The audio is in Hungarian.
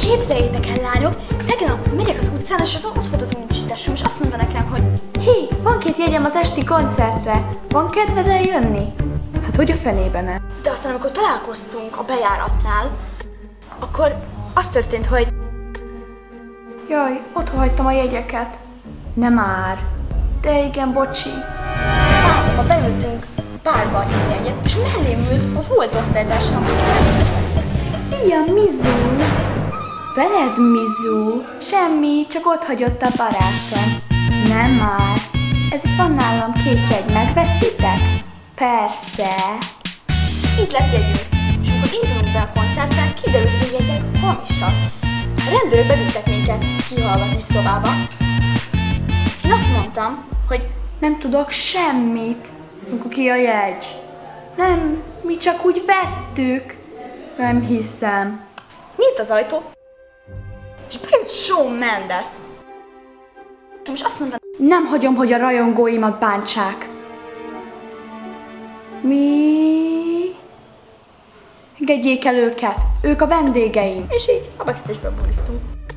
Képzeljétek el, lányok, tegnap megyek az utcán, és az ott volt az uncsitásom, és azt mondta nekem, hogy hé, van 2 jegyem az esti koncertre, van kedved eljönni? Hát hogy a fenében nem? De aztán, amikor találkoztunk a bejáratnál, akkor az történt, hogy jaj, otthon hagytam a jegyeket. Nem már. De igen, bocsi. Párba beültünk párba a jegyet, és mellém ült a volt osztálytársam. Szia, Mizu! Veled, Mizu? Semmi, csak ott hagyott a barátom. Nem már. Ez itt van nálam 2 jegy, megveszitek? Persze. Itt lett jegyünk, és amikor indulunk be a koncertre, kiderült, hogy jegyek hamisak. A rendőrök bevittek minket kihallgatni szobába. Én azt mondtam, hogy nem tudok semmit. Akkor ki a jegy? Nem, mi csak úgy vettük. Nem hiszem. Nyílt az ajtó, és bejött Shawn Mendes. És azt mondta, nem hagyom, hogy a rajongóimat bántsák. Mi? Engedjék el őket, ők a vendégeim. És így a backstage-ben bulisztunk.